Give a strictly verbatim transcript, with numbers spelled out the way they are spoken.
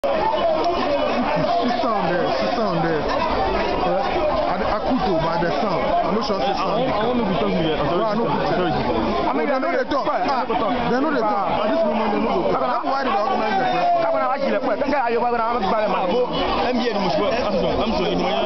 She sound there. She sound there. Akuto by the sound. I'm not sure she sound. I want to be talking to you. I know they know they talk. They know they talk. At this moment, they know. That's why they organize the press. I'm going to actually. I'm going to actually. I'm going to actually. I'm going to actually.